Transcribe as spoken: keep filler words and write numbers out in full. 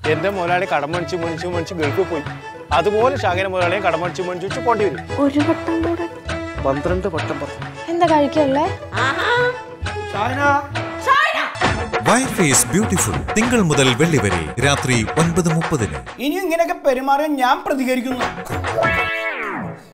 എന്റെ മുതലാളി കടമടിച്ച് മണിച്ച് മണിച്ച് ഗൾഫിൽ പോയി. അതുപോലെ ഷാഹിന മുതലാളിയെ കടമടിച്ച് മണിച്ച് വെച്ച് പോണ്ടി വരും. ഒരു വട്ടം കൂടെ പന്ത്രണ്ട് വട്ടം പത്ത്. എന്താ കഴിക്കല്ലേ? വൈഫ് ഈസ് ബ്യൂട്ടിഫുൾ തിങ്കൾ മുതൽ വെള്ളി വരെ രാത്രി ഒൻപത് മുപ്പതിന്. ഇനി ഇങ്ങനെയൊക്കെ പെരുമാറാൻ ഞാൻ പ്രതികരിക്കുന്നു.